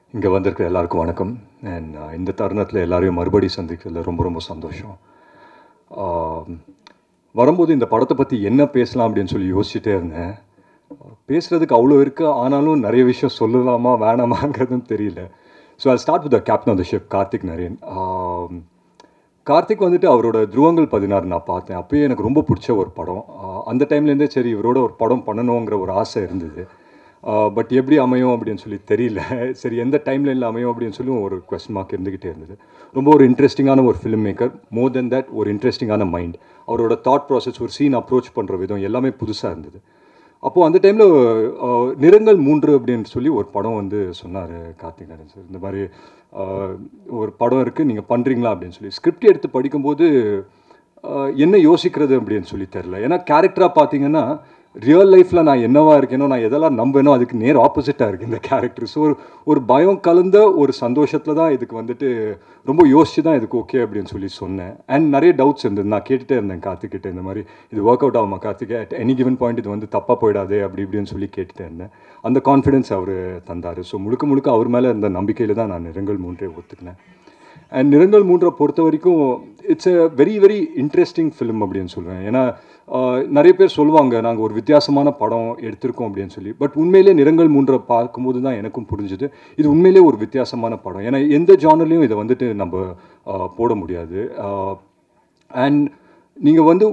இங்கே வந்திருக்கிற எல்லாருக்கும் வணக்கம். அண்ட் இந்த தருணத்தில் எல்லாரையும் மறுபடி சந்திக்கிறதுல ரொம்ப ரொம்ப சந்தோஷம். ஆம், வரும்போது இந்த படத்தை பற்றி என்ன பேசலாம் அப்படின்னு சொல்லி யோசிச்சுட்டே இருந்தேன். பேசுகிறதுக்கு அவ்வளோ இருக்குது, ஆனாலும் நிறைய விஷயம் சொல்லலாமா வேணாமாங்கிறதும் தெரியல. So I start with the captain of the ship Karthick Naren. Karthick வந்துட்டு அவரோட துருவங்கள் 16 நான் பார்த்தேன். அப்பயே எனக்கு ரொம்ப பிடிச்ச ஒரு படம். அந்த டைம்லேருந்தே சரி இவரோட ஒரு படம் பண்ணணுங்கிற ஒரு ஆசை இருந்தது. பட் எப்படி அமையும் அப்படின்னு சொல்லி தெரியல. சரி எந்த டைம்லைனில் அமையும் அப்படின்னு சொல்லி ஒரு கொஸ்டின் மார்க் இருந்துக்கிட்டே இருந்தது. ரொம்ப ஒரு இன்ட்ரெஸ்டிங்கான ஒரு film maker, more then that ஒரு இன்ட்ரெஸ்டிங்கான மைண்ட். அவரோட தாட் ப்ராசஸ், ஒரு சீன் அப்ரோச் பண்ணுற விதம் எல்லாமே புதுசாக இருந்தது. அப்போது அந்த டைமில் நிறங்கள் 3 அப்படின்னு சொல்லி ஒரு படம் வந்து சொன்னார் கார்த்திக் நரேன் சார். இந்த மாதிரி ஒரு படம் இருக்குது, நீங்கள் பண்ணுறீங்களா அப்படின்னு சொல்லி. ஸ்கிரிப்ட் எடுத்து படிக்கும்போது என்ன யோசிக்கிறது அப்படின்னு சொல்லி தெரில. ஏன்னா கேரக்டராக பார்த்தீங்கன்னா ரியல் லைஃப்பில் நான் என்னவா இருக்கேனோ, நான் எதெல்லாம் நம்பேனோ அதுக்கு நேர் ஆப்போசிட்டாக இருக்குது இந்த கேரக்டர். ஸோ ஒரு பயம் கலந்த ஒரு சந்தோஷத்தில் தான் இதுக்கு வந்துட்டு ரொம்ப யோசிச்சு தான் இதுக்கு ஓகே அப்படின்னு சொல்லி சொன்னேன். அண்ட் நிறைய டவுட்ஸ் இருந்தது. நான் கேட்டுகிட்டே இருந்தேன் கார்த்திக்கிட்ட, இந்த மாதிரி இது ஒர்க் அவுட் ஆகுமா Karthick, at any given point இது வந்து தப்பாக போயிடாதே அப்படி இப்படின்னு சொல்லி கேட்டுகிட்டே இருந்தேன். அந்த கான்ஃபிடென்ஸ் அவர் தந்தார். ஸோ முழுக்க முழுக்க அவர் மேலே இருந்த நம்பிக்கையில் தான் நான் நிறங்கள் 3 ஒத்துக்கினேன். அண்ட் நிறங்கள் 3 பொறுத்த வரைக்கும் it's a very very interesting film அப்படின்னு சொல்லுவேன். ஏன்னா நிறைய பேர் சொல்லுவாங்க நாங்கள் ஒரு வித்தியாசமான படம் எடுத்திருக்கோம் அப்படின்னு சொல்லி. பட் உண்மையிலே நிறங்கள் 3 பார்க்கும்போது தான் எனக்கும் புரிஞ்சுது இது உண்மையிலே ஒரு வித்தியாசமான படம். ஏன்னா எந்த ஜானர்லையும் இதை வந்துட்டு நம்ம போட முடியாது. அண்ட் நீங்கள் வந்து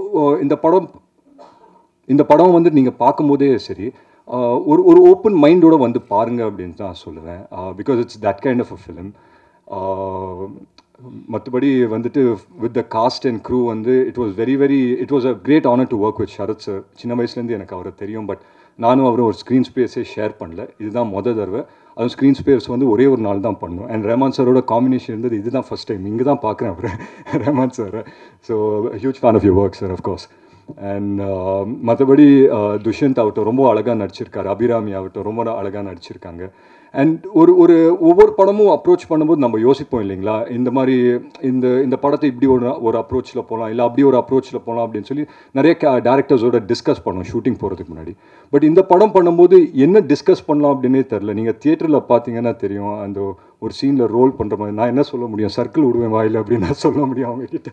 இந்த படம் வந்து நீங்கள் பார்க்கும்போதே சரி ஒரு ஒரு ஓப்பன் மைண்டோட வந்து பாருங்கள் அப்படின்னு தான் சொல்லுவேன். Because it's that kind of a film. மற்றபடி வந்துட்டு with the cast and crew வந்து it was a great honour to work with Sarath sir. சின்ன வயசுலேருந்து எனக்கு அவரை தெரியும். பட் நானும் அவரும் ஒரு ஸ்க்ரீன் ஸ்பேஸே ஷேர் பண்ணல. இதுதான் தடவை. அதுவும் ஸ்க்ரீன் ஸ்பேஸ் வந்து ஒரே ஒரு நாள் தான் பண்ணோம். அண்ட் ரஹ்மான் சாரோட காம்பினேஷன் இருந்தது இதுதான் ஃபஸ்ட் டைம். இங்கே தான் பார்க்குறேன் அவர் Rahman sir. So huge fan of your work sir of course. And மற்றபடி துஷ்யந்த் ஆகட்டும் ரொம்ப அழகாக நடிச்சிருக்காரு. அபிராமி ஆகட்டும் ரொம்ப அழகாக நடிச்சிருக்காங்க. அண்ட் ஒவ்வொரு படமும் அப்ரோச் பண்ணும்போது நம்ம யோசிப்போம் இல்லைங்களா, இந்த மாதிரி இந்த படத்தை இப்படி ஒரு அப்ரோச்சில் போகலாம், இல்லை அப்படி ஒரு அப்ரோச்சில் போகலாம் அப்படின்னு சொல்லி நிறைய டேரக்டர்ஸோட டிஸ்கஸ் பண்ணோம் ஷூட்டிங் போகிறதுக்கு முன்னாடி. பட் இந்த படம் பண்ணும்போது என்ன டிஸ்கஸ் பண்ணலாம் அப்படின்னே தெரில. நீங்கள் தியேட்டரில் பார்த்தீங்கன்னா தெரியும், அந்த ஒரு சீனில் ரோல் பண்ணுற மாதிரி நான் என்ன சொல்ல முடியும், சர்க்கிள் விடுவேன் வாயில் அப்படின்னு நான் சொல்ல முடியும் அவங்ககிட்ட.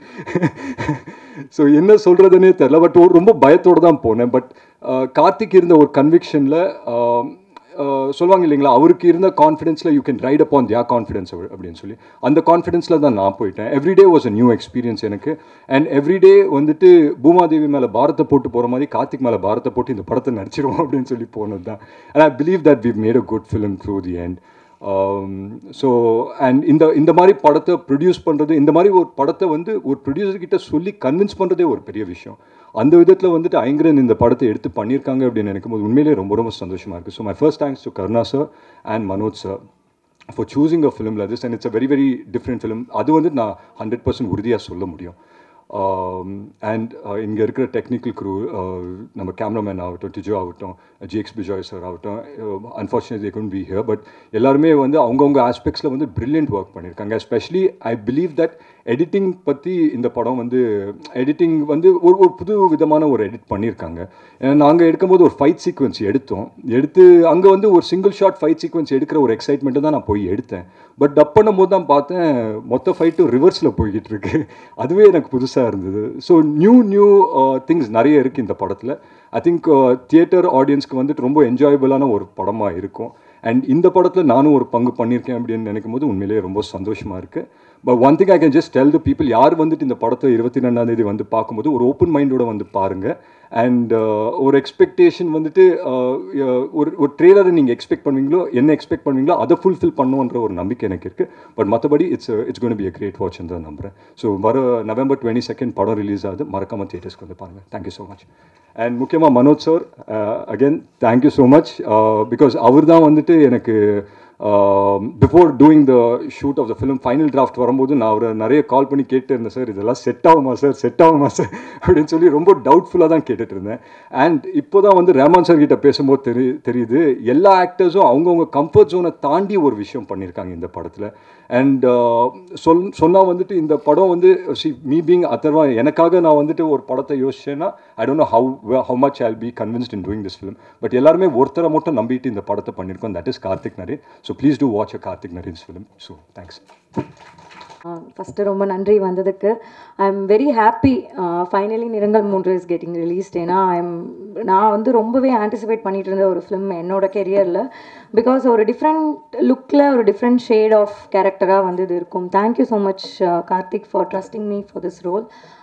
ஸோ என்ன சொல்கிறதுனே தெரில. பட் ரொம்ப பயத்தோடு தான் போனேன். பட் கார்த்திக் இருந்த ஒரு கன்விக்ஷனில் சொல்லுவாங்க இல்லைங்களா, அவருக்கு இருந்த கான்ஃபிடென்ஸில் you can write upon their confidence அப்படின்னு சொல்லி அந்த கான்ஃபிடென்ஸில் தான் நான் போயிட்டேன். Everyday was a new experience எனக்கு. அண்ட் எவ்ரிடே வந்துட்டு பூமாதேவி மேலே பாரத்தை போட்டு போகிற மாதிரி கார்த்திக் மேலே பாரத்தை போட்டு இந்த படத்தை நடிச்சிருவோம் அப்படின்னு சொல்லி போனது தான். And I believe that we've made a good film through the end. So and இந்த மாதிரி படத்தை ப்ரொடியூஸ் பண்ணுறது, இந்த மாதிரி ஒரு படத்தை வந்து ஒரு ப்ரொடியூசர்கிட்ட சொல்லி கன்வின்ஸ் பண்ணுறதே ஒரு பெரிய விஷயம். அந்த விதத்தில் வந்துட்டு ஐங்கரன் இந்த படத்தை எடுத்து பண்ணியிருக்காங்க அப்படின்னு நினைக்கும் போது உண்மையிலே ரொம்ப ரொம்ப சந்தோஷமாக இருக்குது. So my first thanks to Karuna sir and Manoj sir for choosing a film like this. And it's a very very different film. அது வந்து நான் 100% உறுதியாக சொல்ல முடியும். அண்ட் இங்கே இருக்கிற டெக்னிக்கல் க்ரூ, நம்ம கேமராமேன் ஆகட்டும், டிஜோ ஆகட்டும், ஜிஎக்ஸ் பிஜாய் சார் ஆகட்டும், unfortunately they couldn't be here. But எல்லாருமே வந்து அவங்கவுங்க ஆஸ்பெக்ட்ஸில் வந்து பிரில்லியன்ட் ஒர்க் பண்ணியிருக்காங்க. Especially I believe that editing பற்றி இந்த படம் வந்து எடிட்டிங் வந்து ஒரு புது விதமான ஒரு எடிட் பண்ணியிருக்காங்க. ஏன்னா நாங்கள் எடுக்கும்போது ஒரு ஃபைட் சீக்வன்ஸ் எடுத்து அங்கே வந்து ஒரு சிங்கிள் ஷாட் ஃபைட் சீக்வன்ஸ் எடுக்கிற ஒரு எக்ஸைட்மெண்ட்டு தான் நான் போய் எடுத்தேன். பட் டப் பண்ணும்போது தான் பார்த்தேன் மொத்த ஃபைட்டும் ரிவர்ஸில் போய்கிட்டு இருக்கு. அதுவே எனக்கு புதுசாக இருந்தது. ஸோ நியூ திங்ஸ் நிறைய இருக்குது இந்த படத்தில். ஐ திங்க் தியேட்டர் ஆடியன்ஸ்க்கு வந்துட்டு ரொம்ப என்ஜாயபிளான ஒரு படமாக இருக்கும். அண்ட் இந்த படத்தில் நானும் ஒரு பங்கு பண்ணியிருக்கேன் அப்படின்னு நினைக்கும் போது உண்மையிலேயே ரொம்ப சந்தோஷமாக இருக்குது. But one thing I can just tell the people, யார் வந்துட்டு இந்த படத்தை 22ஆம் தேதி வந்து பார்க்கும்போது ஒரு ஓப்பன் மைண்டோட வந்து பாருங்கள். அண்ட் ஒரு எக்ஸ்பெக்டேஷன் வந்துட்டு ஒரு ட்ரெய்லரை நீங்கள் எக்ஸ்பெக்ட் பண்ணுவீங்களோ அதை ஃபுல்ஃபில் பண்ணுன்ற ஒரு நம்பிக்கை எனக்கு இருக்குது. பட் மற்றபடி it's gonna be a great watch தான் நம்புகிறேன். ஸோ வர நவம்பர் 22 படம் ரிலீஸ் ஆகுது. மறக்காமல் தியேட்டர்ஸ்க்கு வந்து பாருங்கள். Thank you so much. அண்ட் முக்கியமாக Manoj sir, again thank you so much. Because அவர் தான் வந்துட்டு எனக்கு before doing the shoot of the film final draft வரும்போது நான் அவரை நிறைய கால் பண்ணி கேட்டு இருந்தேன், சார் இதெல்லாம் செட் ஆகுமா சார் அப்படின்னு சொல்லி ரொம்ப டவுட்ஃபுல்லாக தான் கேட்டுட்டு இருந்தேன். அண்ட் இப்போ தான் வந்து ரஹ்மான் சார் கிட்ட பேசும்போது தெரியுது எல்லா ஆக்டர்ஸும் அவங்கவுங்க கம்ஃபர்ட் ஜோனை தாண்டி ஒரு விஷயம் பண்ணியிருக்காங்க இந்த படத்தில். அண்ட் சொன்னால் வந்துட்டு இந்த படம் வந்து மீ பீங் அதர்வா எனக்காக நான் வந்துட்டு ஒரு படத்தை யோசிச்சேன்னா I don't know how much I will be convinced in doing this film. But எல்லாருமே ஒருத்தரை மட்டும் நம்பிட்டு இந்த படத்தை பண்ணியிருக்கோம், that is Karthik Naren. So please do watch a Karthik Naren's film. So thanks. First ரொம்ப நன்றி வந்ததுக்கு. I am very happy finally Nirangal 3 is getting released. ஏன்னா நான் வந்து ரொம்பவே ஆன்டிசிபேட் பண்ணிட்டு இருந்த ஒரு ஃபிலிம் என்னோட கெரியரில். பிகாஸ் ஒரு டிஃப்ரெண்ட் லுக்கில் ஒரு டிஃப்ரெண்ட் ஷேட் ஆஃப் கேரக்டராக வந்து இது இருக்கும். Thank you so much Karthik for trusting me for this role.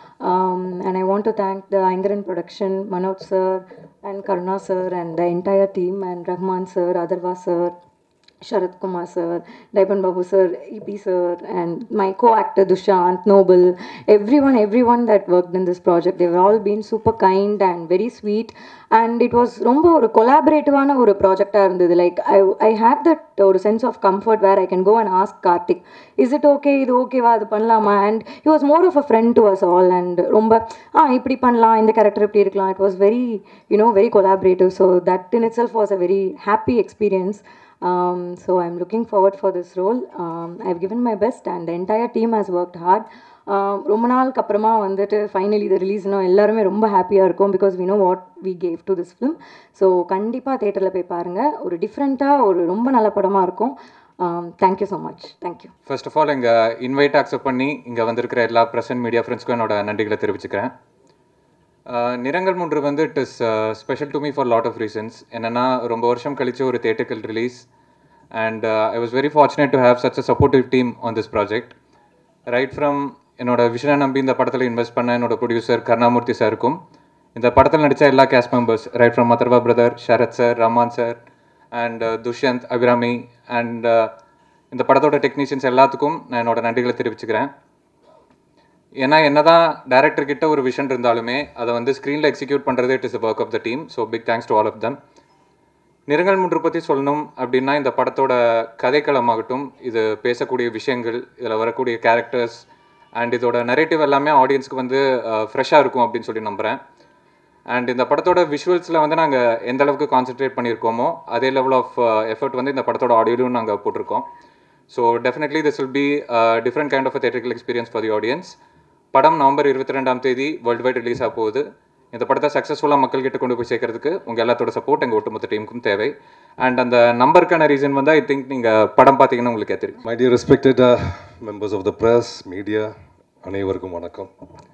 And I want to thank the Aingaran production, Manoj sir and Karuna sir and the entire team, and Rahman sir, Adarva sir, Sharat Kumar sir, Daipan Babu sir, EP sir, and my co-actor Dushant, Noble, everyone that worked in this project. They've all been super kind and very sweet, and it was romba or collaborative ana or project ah irundhudu. Like I had that or sense of comfort where I can go and ask Karthik, is it okay, idu okay va adu pannalama, and he was more of a friend to us all, and romba ipdi pannalam, indha character ipdi irukkalam. It was very, very collaborative, so that in itself was a very happy experience. So I'm looking forward for this role. I've given my best and the entire team has worked hard. ரொம்ப நாளுக்கு அப்புறமா வந்துட்டு finally இது ரிலீஸ்னோ எல்லாருமே ரொம்ப ஹாப்பியாக இருக்கும். Because we know what we gave to this film. So கண்டிப்பாக தேட்டரில் போய் பாருங்கள். ஒரு டிஃப்ரெண்ட்டாக ஒரு ரொம்ப நல்ல படமாக இருக்கும். Thank you so much. Thank you. First of all எங்கள் இன்வைட் அக்செப்ட் பண்ணி இங்கே வந்திருக்கிற எல்லா ப்ரெசன்ட் மீடியா ஃப்ரெண்ட்ஸ்க்கும் என்னோட நன்றிகளை தெரிவிச்சுக்கிறேன். நிறங்கள் 3 வந்து it is special to me for lot of reasons. என்னென்னா ரொம்ப வருஷம் கழிச்சு ஒரு தேட்டர்கள் release, and I was very fortunate to have such a supportive team on this project. Right from என்னோட விஷனை நம்பி இந்த படத்தில் இன்வெஸ்ட் பண்ண என்னோட ப்ரொடியூசர் கருணாமூர்த்தி சாருக்கும், இந்த படத்தில் நடித்த எல்லா cast members right from Atharva brother, Sarath sir, Rahman sir and Dushyanth, Abhirami and இந்த படத்தோட டெக்னீஷியன்ஸ் எல்லாத்துக்கும் நான் என்னோட நன்றிகளை தெரிவிச்சுக்கிறேன். ஏன்னா என்னதான் டேரக்டர் கிட்ட ஒரு விஷன் இருந்தாலுமே அதை வந்து ஸ்க்ரீனில் எக்ஸிக்யூட் பண்ணுறது it is a work of the team. So big thanks to all of them. Nirangal 3 பற்றி சொல்லணும் அப்படின்னா, இந்த படத்தோட கதைக்களமாகட்டும், இது பேசக்கூடிய விஷயங்கள், இதில் வரக்கூடிய கேரக்டர்ஸ் அண்ட் இதோட நரேட்டிவ் எல்லாமே ஆடியன்ஸ்க்கு வந்து ஃப்ரெஷ்ஷாக இருக்கும் அப்படின்னு சொல்லி நம்புகிறேன். அண்ட் இந்த படத்தோட விஷுவல்ஸில் வந்து நாங்கள் எந்த அளவுக்கு கான்சென்ட்ரேட் பண்ணியிருக்கோமோ அதே லெவல் ஆஃப் எஃபர்ட் வந்து இந்த படத்தோட ஆடியோலையும் நாங்கள் போட்டிருக்கோம். So definitely this will be different kind of a theatrical experience for the audience. படம் நவம்பர் 22ஆம் தேதி வேர்ல்டு வைட் ரிலீஸ் ஆக போகுது. இந்த படத்தை சக்ஸஸ்ஃபுல்லாக மக்கள்கிட்ட கொண்டு போய் சேர்க்கறதுக்கு உங்கள் எல்லாத்தோட சப்போர்ட் எங்கள் ஒட்டுமொத்த டீமுக்கும் தேவை. அண்ட் அந்த நம்பருக்கான ரீசன் வந்து ஐ திங்க் நீங்கள் படம் பார்த்தீங்கன்னா உங்களுக்கு தெரியும். My dear respected members of the press, media, அனைவருக்கும் வணக்கம்.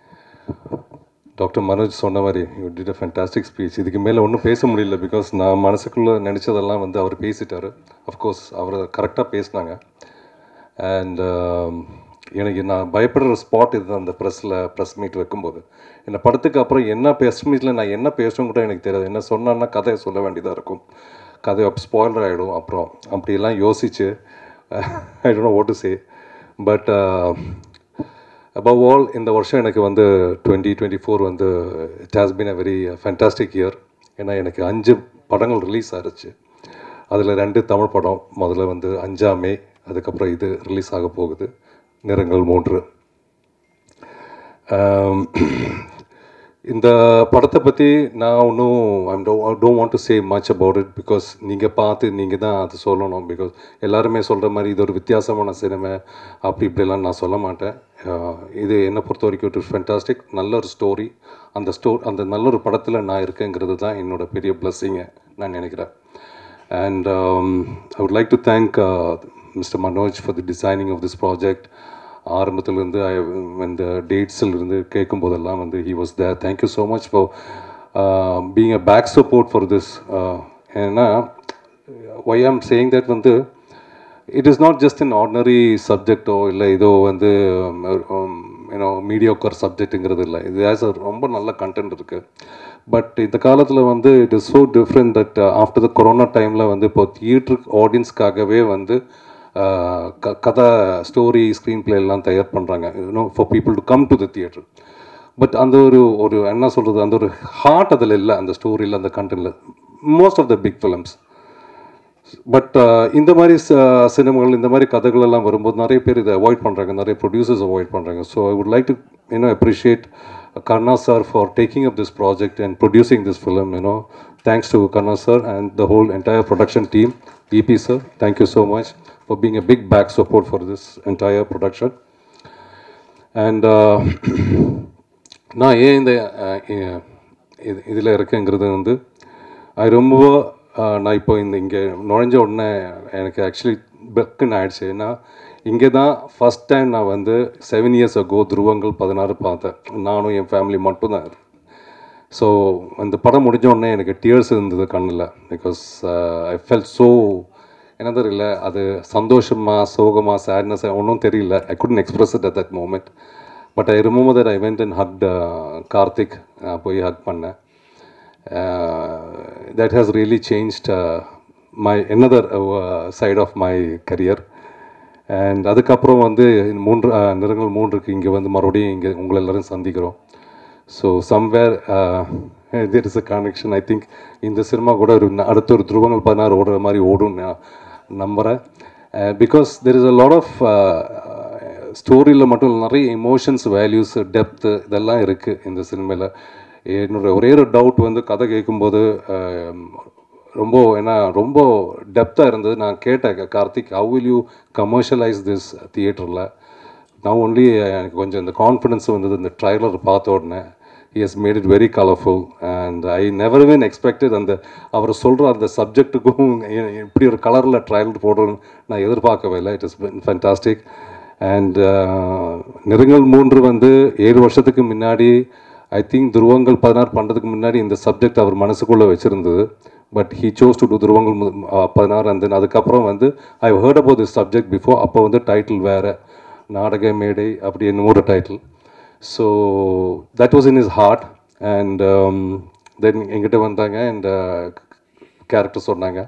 டாக்டர் மனோஜ் சொன்ன மாதிரி you did a fantastic speech. இதுக்கு மேலே ஒன்றும் பேச முடியல. பிகாஸ் நான் மனசுக்குள்ளே நினச்சதெல்லாம் வந்து அவர் பேசிட்டார். அஃப்கோர்ஸ் அவர் கரெக்டாக பேசினாங்க. அண்ட் எனக்கு நான் பயப்படுற ஸ்பாட் இது அந்த ப்ரெஸ் மீட் வைக்கும்போது. இந்த படத்துக்கு அப்புறம் என்ன ப்ரெஸ் மீட்டில் நான் என்ன பேசணும் கூட எனக்கு தெரியாது. என்ன சொன்னான்னா கதையை சொல்ல வேண்டியதாக இருக்கும், கதை ஸ்பாயிலர் ஆகிடும். அப்புறம் அப்படிலாம் யோசிச்சு I don't know what to say. But above all இந்த வருஷம் எனக்கு வந்து 2024 வந்து it has been a very fantastic year. ஏன்னா எனக்கு 5 படங்கள் ரிலீஸ் ஆகிடுச்சு. அதில் 2 தமிழ் படம். முதல்ல வந்து 5ஆம் மே, அதுக்கப்புறம் இது ரிலீஸ் ஆக போகுது, நிறங்கள் 3. இந்த படத்தை பற்றி நான் ஒன்றும் I don't want to say much about it. Because நீங்கள் பார்த்து நீங்கள் தான் அது சொல்லணும். பிகாஸ் எல்லாருமே சொல்கிற மாதிரி இது ஒரு வித்தியாசமான சினிமா அப்படி இப்படிலாம் நான் சொல்ல மாட்டேன். இது என்னை பொறுத்த வரைக்கும் இட் இஸ் ஃபேண்டாஸ்டிக். நல்ல ஒரு ஸ்டோரி. அந்த நல்ல ஒரு படத்தில் நான் இருக்கேங்கிறது தான் என்னோட பெரிய பிளஸ்ஸிங்கை நான் நினைக்கிறேன். And I would like to thank mister Manoj for the designing of this project. ஆரம்பத்திலேருந்து இந்த டேட்ஸிலிருந்து கேட்கும்போதெல்லாம் வந்து he was there. Thank you so much for being a back support for this. ஏன்னா ஒய் ஆம் சேயிங் தட் வந்து it is not just in ordinary சப்ஜெக்டோ இல்லை ஏதோ வந்து மீடியோக்கர் சப்ஜெக்ட்டுங்கிறது இல்லை. இது ஆஸ் அ ரொம்ப நல்ல கண்டென்ட் இருக்குது. பட் இந்த காலத்தில் வந்து it is so different that after the corona டைமில் வந்து இப்போ தியேட்டர் ஆடியன்ஸ்க்காகவே வந்து கதை, ஸ்டோரி, ஸ்க்ரீன் பிளே எல்லாம் தயார் பண்ணுறாங்க, for people to come to the theatre. But அந்த ஒரு என்ன சொல்கிறது, அந்த ஒரு ஹார்ட் அதில் இல்லை, அந்த ஸ்டோரியில், அந்த கண்டென்ட்டில், most of the big films. But இந்த மாதிரி சினிமாக்கள், இந்த மாதிரி கதைகள் எல்லாம் வரும்போது நிறைய பேர் இதை அவாய்ட் பண்ணுறாங்க, நிறைய ப்ரொடியூசர்ஸ் அவாய்ட் பண்ணுறாங்க. So I would like to appreciate Karna sir for taking up this project and producing this film. Thanks to Karna sir and the whole entire production team. EP sir, thank you so much for being a big back support for this entire production. And நான் ஏன் இந்த இதில் இருக்கேங்கிறது வந்து ரொம்ப நான் இப்போ இங்கே நுழைஞ்ச உடனே எனக்கு ஆக்சுவலி பெக்குன்னு ஆயிடுச்சு. ஏன்னா இங்கே தான் ஃபஸ்ட் டைம் நான் வந்து 7 years ago துருவங்கள் 16 பார்த்தேன். நானும் என் ஃபேமிலி மட்டும்தான். ஸோ அந்த படம் முடிஞ்ச உடனே எனக்கு டியர்ஸ் இருந்தது கண்ணில். பிகாஸ் ஐ ஃபெல்ட் ஸோ என்ன தெரியல, அது சந்தோஷமா சோகமா சேட்னஸ் ஒன்றும் தெரியல. I couldn't express it at that moment. But I remember that I went and hugged Karthik. போய் ஹக் பண்ணேன். That has really changed my another side of my career. And அதுக்கப்புறம் வந்து நிறங்கள் 3க்கு இங்கே வந்து மறுபடியும் இங்கே உங்களை எல்லோரும் சந்திக்கிறோம். So somewhere there is a connection. I think இந்த சினிமா கூட அடுத்த ஒரு துருவங்கள் 16 ஓடுற மாதிரி ஓடும் நான் நம்புகிறேன். Because there is a lot of ஸ்டோரியில் மட்டும் நிறைய எமோஷன்ஸ், வேல்யூஸ், டெப்த்து இதெல்லாம் இருக்குது இந்த சினிமாவில். என்னோடய ஒரே ஒரு டவுட் வந்து கதை கேட்கும்போது ரொம்ப டெப்த்தாக இருந்தது. நான் கேட்டேன் Karthik, how will you commercialise this தியேட்டரில்? நான் ஒன்லி எனக்கு கொஞ்சம் இந்த கான்ஃபிடென்ஸ் வந்தது இந்த ட்ரைலர் பார்த்த உடனே. He has made it very colourful and I never been expected. அந்த அவர் சொல்கிற அந்த சப்ஜெக்ட்டுக்கும் இப்படி ஒரு கலரில் ட்ரைலர் போடுறேன்னு நான் எதிர்பார்க்கவே இல்லை. It is fantastic. அண்ட் நிறங்கள் 3 வந்து 7 வருஷத்துக்கு முன்னாடி ஐ திங்க் துருவங்கள் 16 பண்ணுறதுக்கு முன்னாடி இந்த சப்ஜெக்ட் அவர் மனசுக்குள்ளே வச்சுருந்தது. But he chose to do Dhuruvangal 16. And then அதுக்கப்புறம் வந்து I heard about this subject before. அப்போ வந்து டைட்டில் வேறு, நாடக மேடை அப்படி என்னமோ ஒரு title. So that was in is heart. And then எங்கிட்ட வந்தாங்க அண்ட் கேரக்டர் சொன்னாங்க.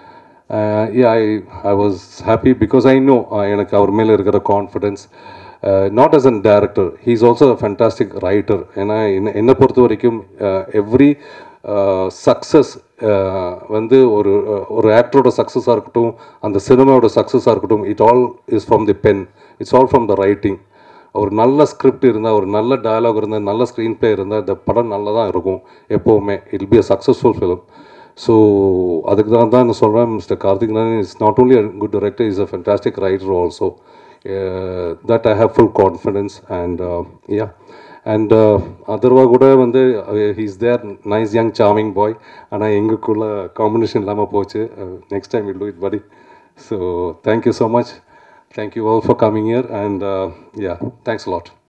I was happy because I know எனக்கு அவர் மேலே இருக்கிற confidence. Not as an director, he is also a fantastic writer. ஏன்னா என்னை பொறுத்த வரைக்கும் எவ்ரி சக்ஸஸ் வந்து ஒரு ஆக்டரோட சக்ஸஸாக இருக்கட்டும், அந்த சினிமாவோட சக்ஸஸாக இருக்கட்டும், it all is from the pen, it's all from the writing. ஒரு நல்ல ஸ்கிரிப்ட் இருந்தால், ஒரு நல்ல டயலாக் இருந்தால், நல்ல ஸ்க்ரீன் பிளே இருந்தால் இந்த படம் நல்லா தான் இருக்கும் எப்போவுமே. It will be a successful film. So அதுக்கு தான் நான் சொல்கிறேன், mister Karthik Narayanan is not only a good director, is a fantastic writer also. That I have full confidence. And yeah, and Atharva கூட வந்து he's there, nice young charming boy. ஆனால் எங்களுக்குள்ள combination இல்லாமல் போச்சு. Next time will do it buddy. So thank you so much. Thank you all for coming here, and yeah, thanks a lot.